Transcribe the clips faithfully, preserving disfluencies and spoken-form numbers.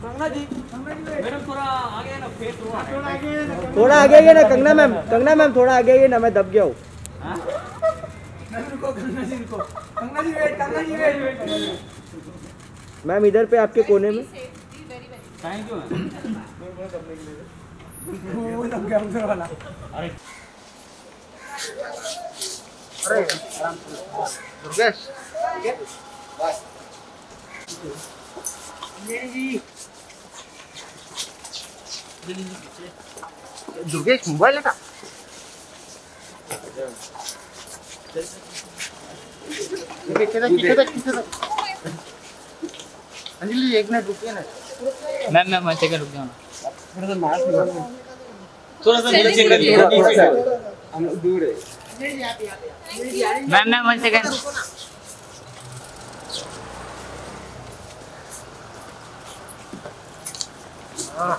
कंगना जी, madam थोड़ा आगे ना, फेस थोड़ा आगे, थोड़ा आगे आइए ना कंगना मैम, कंगना मैम थोड़ा आगे आइए ना, मैं दब गया हूँ। रुको कंगना जी, रुको Kangana ji, wait Kangana ji, wait wait ma'am इधर पे आपके कोने में। Thank you. वो दब गया उधर वाला। अरे अरे आराम से दुर्गेश, ठीक है बाय जी। दुर्गेश मोबाइल लगा अंजलि एक मिनट रुकिए ना। मैम मैम मैं सेकंड रुक जाओ ना, थोड़ा सा मास्क लगा, थोड़ा सा नीचे कर लीजिए, हम दूर है। Ma'am ma'am one second. हाँ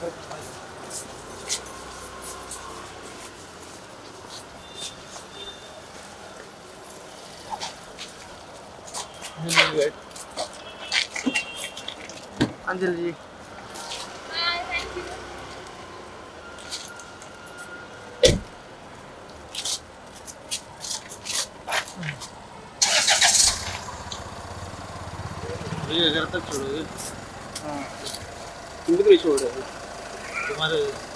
अंजलि जी ये अगर तक छोड़ोगे, हाँ तुम भी छोड़ रहे हो तुम्हारे